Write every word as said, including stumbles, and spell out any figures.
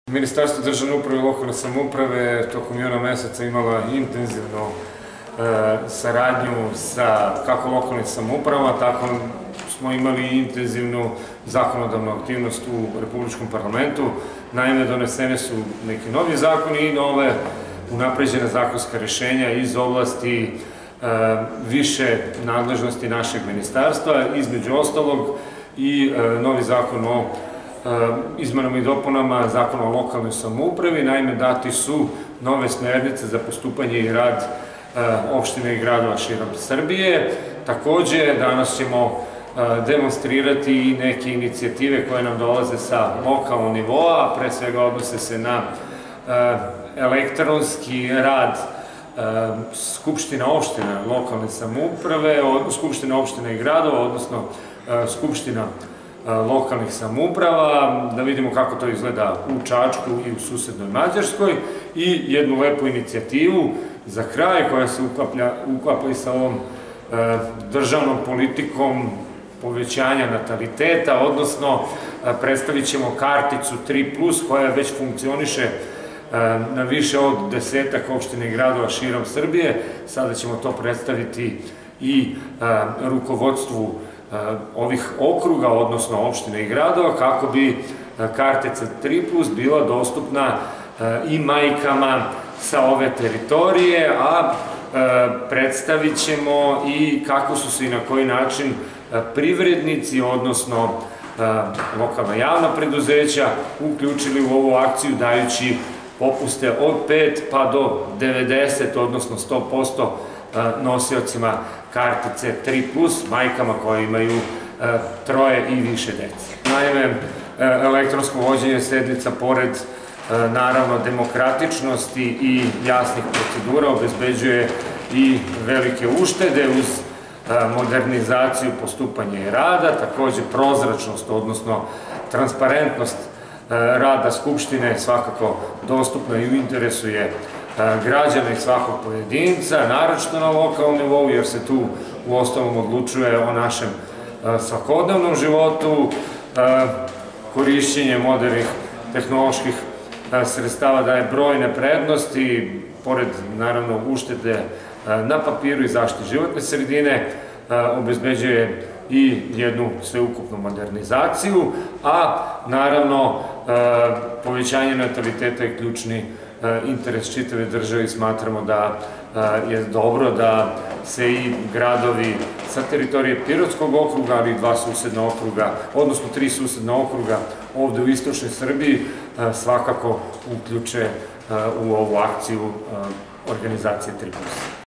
Ministarstvo državne uprave i lokalne samouprave tokom juna meseca imala intenzivnu saradnju sa kako lokalnim samoupravama, tako smo imali intenzivnu zakonodavnu aktivnost u Republičkom parlamentu. Naime, donesene su neki novi zakoni i nove unapređene zakonska rešenja iz oblasti više nadležnosti našeg ministarstva, između ostalog i novi zakon o izmenama i dopunama Zakona o lokalnoj samoupravi. Naime, dati su nove smernice za postupanje i rad opštine i gradova širom Srbije. Takođe, danas ćemo demonstrirati i neke inicijative koje nam dolaze sa lokalnog nivoa, pre svega odnose se na elektronski rad Skupština opština lokalne samouprave, Skupština opština i gradova, odnosno Skupština lokalnih samouprava, da vidimo kako to izgleda u Čačku i u susednoj Mađarskoj, i jednu lepu inicijativu za kraj koja se uklapa i sa ovom državnom politikom povećanja nataliteta, odnosno predstavit ćemo karticu tri plus koja već funkcioniše na više od desetak opština i gradova širom Srbije. Sada ćemo to predstaviti i rukovodstvu ovih okruga, odnosno opštine i gradova, kako bi kartica tri plus bila dostupna i majkama sa ove teritorije, a predstavit ćemo i kako su se i na koji način privrednici, odnosno lokalna javna preduzeća uključili u ovu akciju dajući popuste od pet pa do devedeset, odnosno sto posto nosiocima kartice tri plus, majkama koje imaju troje i više dece. Naime, elektronsko vođenje sednica, pored naravno demokratičnosti i jasnih procedura, obezbeđuje i velike uštede uz modernizaciju postupanja i rada, takođe prozračnost, odnosno transparentnost rada Skupštine svakako dostupna i u interesu je građana i svakog pojedinca, naročito na lokalnom nivou, jer se tu u ostalom odlučuje o našem svakodnevnom životu. Korišćenje modernih tehnoloških sredstava daje brojne prednosti, pored naravno uštede na papiru i zaštiti životne sredine, obezbeđuje i jednu sveukupnu modernizaciju, a naravno povećanje nataliteta je ključni interes čitave države i smatramo da je dobro da se i gradovi sa teritorije Pirotskog okruga, ali i dva susedna okruga, odnosno tri susedna okruga ovde u istočnoj Srbiji svakako uključe u ovu akciju organizacije tri plus.